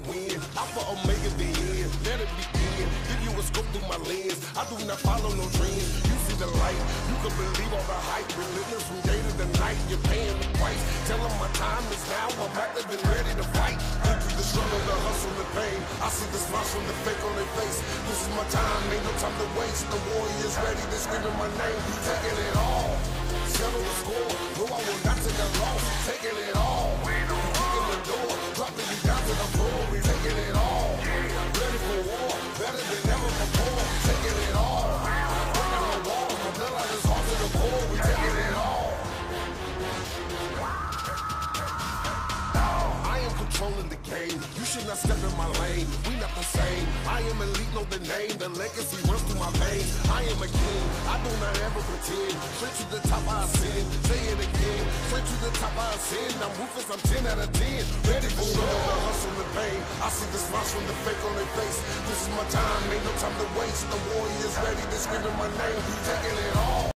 win. Alpha Omega the end, let it begin. Give you a scope through my lens. I do not follow no dreams. You see the light, you can believe all the hype. Relentless from day to the night, you're paying the price. Tell them my time is now, I'm active and ready to fight. Been through the struggle, the hustle, the pain. I see the smiles from the fake on their face. This is my time, ain't no time to waste. The warrior's ready, they're screaming my name. Taking it all, settle the score. No, I will not take a loss. Taking it all, kicking the door, dropping you down to the floor. We taking it all, ready for war, better than ever before. Taking it all, breaking the wall. My bloodline is hard to the core. We taking it all. I am controlling the game. You should not step in my lane. We not the same. I am elite, know the name. The legacy runs through my veins. I am a king. I do not ever pretend. Straight to the top I ascend. Say it again. Straight to the top I ascend. I'm ruthless. I'm 10 out of 10. Ready for the hustle and pain. I see the smiles from the fake on their face. This is my time. Ain't no time to waste. The warrior's ready. They're screaming my name. Taking it all.